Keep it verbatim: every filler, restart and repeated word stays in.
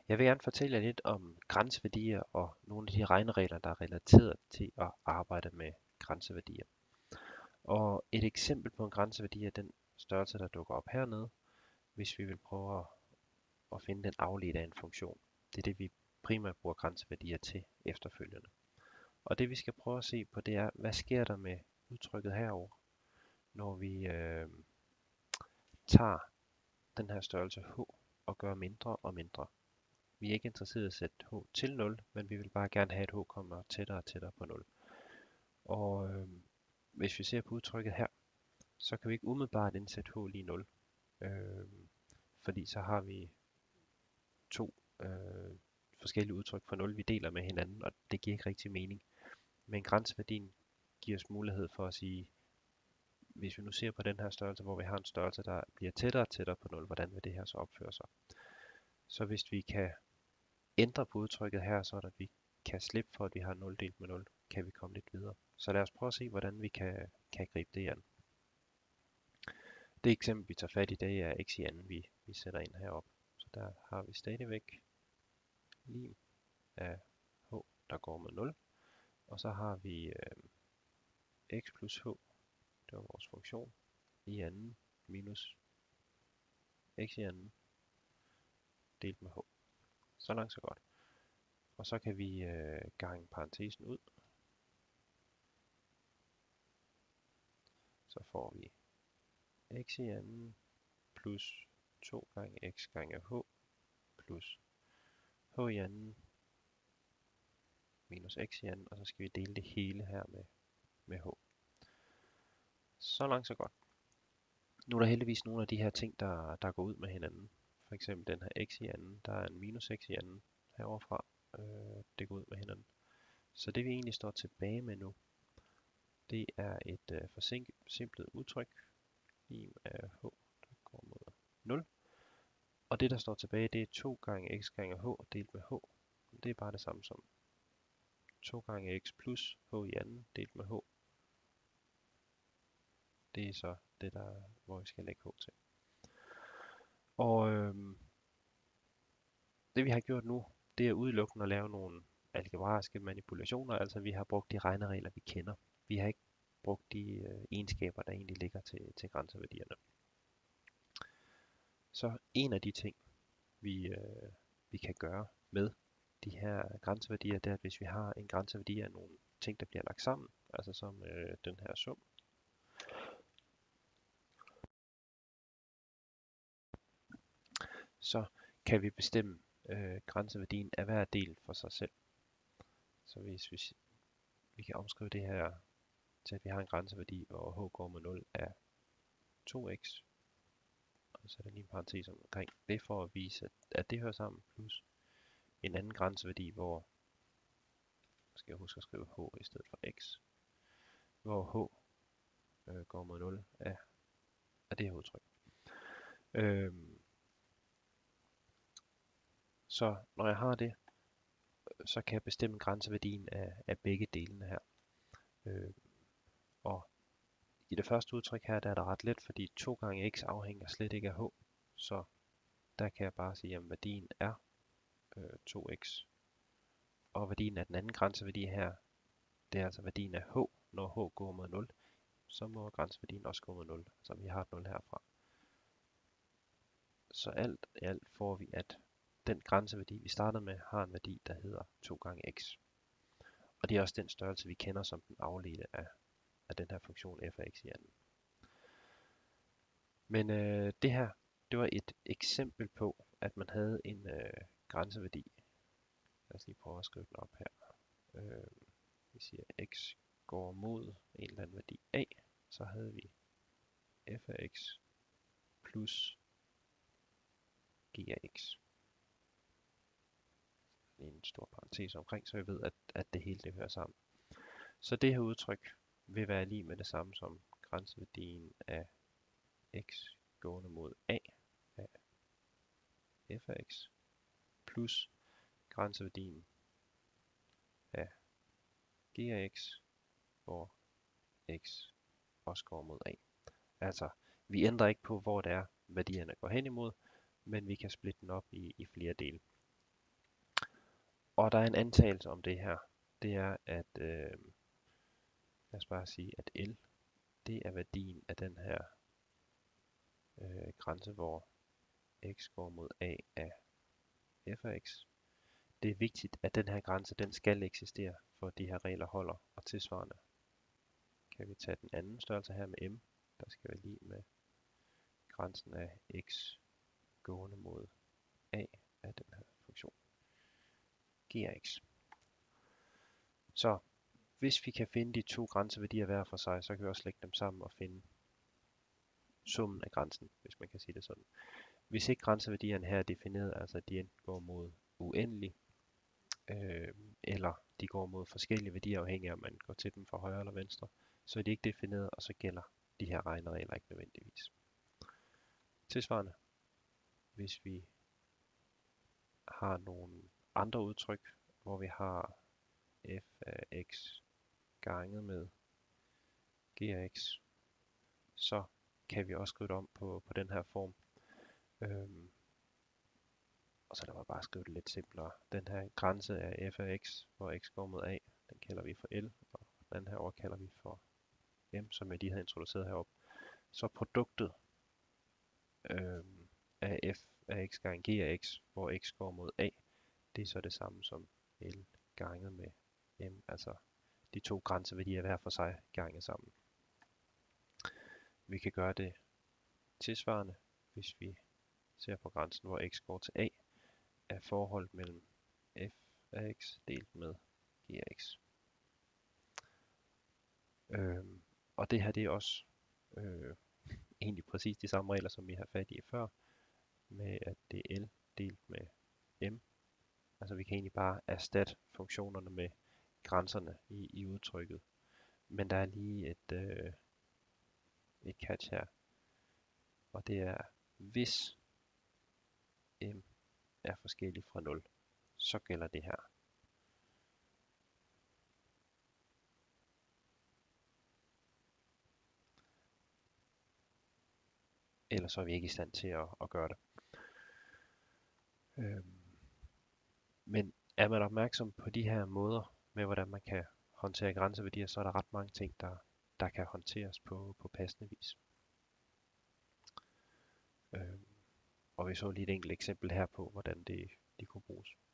Jeg vil gerne fortælle jer lidt om grænseværdier og nogle af de regneregler, der er relateret til at arbejde med grænseværdier. Og et eksempel på en grænseværdi er den størrelse, der dukker op hernede, hvis vi vil prøve at, at finde den afledte af en funktion. Det er det, vi primært bruger grænseværdier til efterfølgende. Og det vi skal prøve at se på, det er, hvad sker der med udtrykket herover, når vi øh, tager den her størrelse h og gør mindre og mindre. Vi er ikke interesseret i at sætte h til nul, men vi vil bare gerne have, at h kommer tættere og tættere på nul. Og øh, hvis vi ser på udtrykket her, så kan vi ikke umiddelbart indsætte h lige nul. Øh, fordi så har vi to øh, forskellige udtryk for nul, vi deler med hinanden, og det giver ikke rigtig mening. Men grænseværdien giver os mulighed for at sige, hvis vi nu ser på den her størrelse, hvor vi har en størrelse, der bliver tættere og tættere på nul, hvordan vil det her så opføre sig? Så hvis vi kan ændre på udtrykket her, så at vi kan slippe for, at vi har nul delt med nul, kan vi komme lidt videre. Så lad os prøve at se, hvordan vi kan, kan gribe det an. Det eksempel, vi tager fat i, det er x i anden, vi, vi sætter ind heroppe. Så der har vi stadigvæk lim af h, der går med nul. Og så har vi øh, x plus h, det var vores funktion, i anden minus x i anden delt med h. Så langt så godt. Og så kan vi øh, gange parentesen ud. Så får vi x i anden plus to gange x gange h plus h i anden minus x i anden, og så skal vi dele det hele her med, med h. Så langt så godt. Nu er der heldigvis nogle af de her ting, der, der går ud med hinanden. For eksempel den her x i anden, der er en minus x i anden heroverfra. Øh, det går ud med hinanden. Så det vi egentlig står tilbage med nu, det er et øh, forsimplet udtryk, lim af h, der går mod nul. Og det der står tilbage, det er to gange x gange h delt med h. Det er bare det samme som to gange x plus h i anden delt med h. Det er så det, der, hvor vi skal lægge h til. Og øhm, det vi har gjort nu, det er udelukkende at lave nogle algebraiske manipulationer. Altså vi har brugt de regneregler, vi kender. Vi har ikke brugt de øh, egenskaber, der egentlig ligger til, til grænseværdierne. Så en af de ting, vi, øh, vi kan gøre med de her grænseværdier, det er, at hvis vi har en grænseværdi af nogle ting, der bliver lagt sammen, altså som øh, den her sum, så kan vi bestemme øh, grænseværdien af hver del for sig selv. Så hvis vi, vi kan omskrive det her til, at vi har en grænseværdi, hvor h går med nul af to x, og så er der lige en parentes omkring det for at vise, at, at det hører sammen, plus en anden grænseværdi, hvor skal jeg huske at skrive h i stedet for x, hvor h øh, går mod nul af, af det her udtryk. Øhm, så når jeg har det, så kan jeg bestemme grænseværdien af, af begge delene her. Øh, og i det første udtryk her, der er det ret let, fordi to gange x afhænger slet ikke af h. Så der kan jeg bare sige, at værdien er øh, to x. Og værdien af den anden grænseværdi her, det er altså værdien af h, når h går mod nul. Så må grænseværdien også gå mod nul. Så vi har et nul herfra. Så alt i alt får vi, at den grænseværdi, vi startede med, har en værdi, der hedder to gange x. Og det er også den størrelse, vi kender som den afledte af, af den her funktion f af x i anden. Men øh, det her, det var et eksempel på, at man havde en øh, grænseværdi. Lad os lige prøve at skrive den op her. Øh, vi siger, at x går mod en eller anden værdi a. Så havde vi f af x plus g af x. En stor parentes omkring, så vi ved, at, at det hele det hører sammen. Så det her udtryk vil være lige med det samme som grænseværdien af x gående mod a af f af x plus grænseværdien af g af x, hvor x også går mod a. Altså, vi ændrer ikke på, hvor det er, værdierne går hen imod, men vi kan splitte den op i, i flere dele. Og der er en antagelse om det her. Det er, at øh, lad os bare sige, at L, det er værdien af den her øh, grænse, hvor x går mod a af f af x. Det er vigtigt, at den her grænse, den skal eksistere, for at de her regler holder, og tilsvarende kan vi tage den anden størrelse her med m, der skal være lige med grænsen af x gående mod a af den her funktion g af x. Så hvis vi kan finde de to grænseværdier hver for sig, så kan vi også lægge dem sammen og finde summen af grænsen, hvis man kan sige det sådan. Hvis ikke grænseværdierne her er defineret, altså at de enten går mod uendelig, øh, eller de går mod forskellige værdier, afhængig af om man går til dem fra højre eller venstre, så er de ikke defineret, og så gælder de her regneregler ikke nødvendigvis. Tilsvarende, hvis vi har nogle andre udtryk, hvor vi har f af x ganget med g af x, så kan vi også skrive det om på, på den her form. Øhm, og så lad mig bare skrive det lidt simplere. Den her grænse af f af x, hvor x går mod a, den kalder vi for L, og den her over kalder vi for M, som jeg lige havde introduceret heroppe. Så produktet øhm, af f af x gange g af x, hvor x går mod a, det er så det samme som L ganget med M, altså de to grænseværdier hver for sig ganget sammen. Vi kan gøre det tilsvarende, hvis vi ser på grænsen, hvor x går til a, er forholdet mellem f af x delt med g af x. Øhm, og det her, det er også øh, egentlig præcis de samme regler, som vi har fat i før, med at det er L delt med M. Altså vi kan egentlig bare erstatte funktionerne med grænserne i, i udtrykket. Men der er lige et, øh, et catch her, og det er, hvis M er forskellig fra nul, så gælder det her. Ellers så er vi ikke i stand til at, at gøre det. Øhm, men er man opmærksom på de her måder med, hvordan man kan håndtere grænseværdier, så er der ret mange ting, der, der kan håndteres på, på passende vis. Øhm, og vi så lige et enkelt eksempel her på, hvordan det, de kunne bruges.